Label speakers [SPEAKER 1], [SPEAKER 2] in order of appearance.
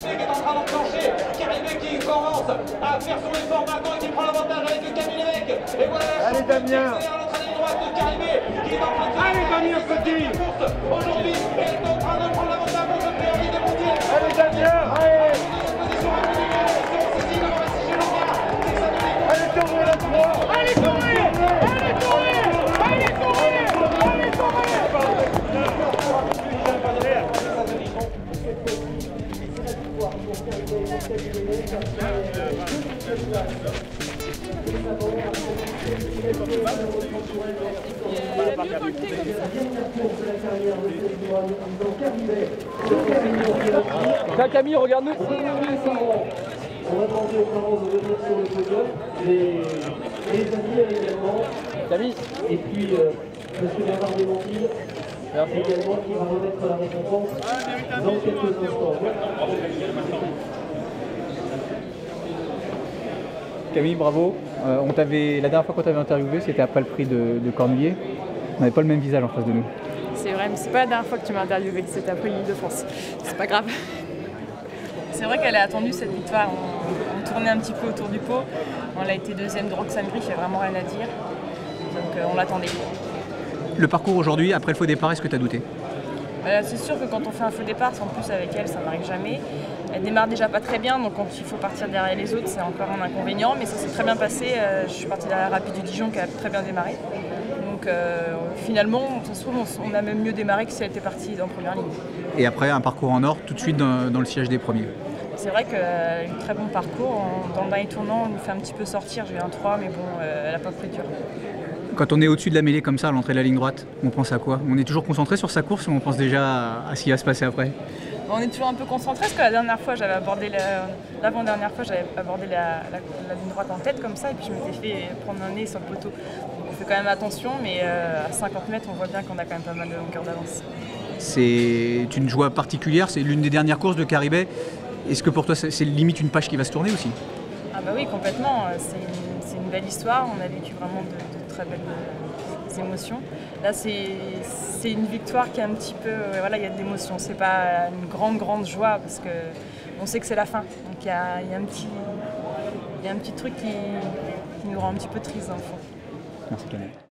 [SPEAKER 1] Caribé qui est en train d'enclencher. Caribé qui commence à faire son effort maintenant et qui prend l'avantage avec Camille Lévesque. Et voilà la
[SPEAKER 2] allez Damien,
[SPEAKER 1] l'autre ligne droite de Caribé qui est en train de faire
[SPEAKER 2] allez Damien petit,
[SPEAKER 1] aujourd'hui elle est en train de prendre l'avantage pour se faire démonter.
[SPEAKER 2] Allez Damien, allez, allez tourner la 3,
[SPEAKER 3] Allez courir, allez courir, allez courir, allez
[SPEAKER 4] Camille, regarde-nous.
[SPEAKER 5] On va demander aux parents de venir sur le podium, les amis également.
[SPEAKER 4] Camille.
[SPEAKER 5] Et puis monsieur Bernard Desmontil également qui va remettre la récompense dans quelques instants.
[SPEAKER 6] Camille, bravo. La dernière fois qu'on t'avait interviewé, c'était après le prix de Cornulier. On n'avait pas le même visage en face de nous.
[SPEAKER 7] C'est vrai, mais c'est pas la dernière fois que tu m'as interviewé, c'était après l'Île-de-France. C'est pas grave. C'est vrai qu'elle a attendu cette victoire. On tournait un petit peu autour du pot. On a été deuxième de Roxane Gris, il n'y a vraiment rien à dire. Donc on l'attendait.
[SPEAKER 6] Le parcours aujourd'hui, après le faux départ, est-ce que tu as douté?
[SPEAKER 7] C'est sûr que quand on fait un faux départ, en plus avec elle, ça n'arrive jamais. Elle démarre déjà pas très bien, donc quand il faut partir derrière les autres, c'est encore un inconvénient. Mais ça s'est très bien passé. Je suis partie derrière Rapide du Dijon qui a très bien démarré. Donc finalement, ça se trouve, on a même mieux démarré que si elle était partie en première ligne.
[SPEAKER 6] Et après, un parcours en or, tout de suite dans le siège des premiers.
[SPEAKER 7] C'est vrai qu'elle a eu un très bon parcours. Dans le dernier tournant, on nous fait un petit peu sortir. J'ai eu un 3, mais bon, elle n'a pas pris dur.
[SPEAKER 6] Quand on est au-dessus de la mêlée comme ça, à l'entrée de la ligne droite, on pense à quoi? On est toujours concentré sur sa course ou on pense déjà à ce qui va se passer après?
[SPEAKER 7] On est toujours un peu concentré parce que la dernière fois, j'avais abordé l'avant-dernière fois, j'avais abordé la ligne droite en tête comme ça et puis je m'étais fait prendre un nez sur le poteau. Donc on fait quand même attention, mais à 50 mètres, on voit bien qu'on a quand même pas mal de longueur d'avance.
[SPEAKER 6] C'est une joie particulière, c'est l'une des dernières courses de Caribé. Est-ce que pour toi, c'est limite une page qui va se tourner aussi?
[SPEAKER 7] Ah bah oui, complètement. C'est une belle histoire. On a vécu vraiment de très belles émotions. Là, c'est une victoire qui est un petit peu... voilà, il y a de l'émotion. C'est pas une grande joie parce que on sait que c'est la fin. Donc il y a un petit truc qui nous rend un petit peu triste dans le fond.
[SPEAKER 6] Merci Camille.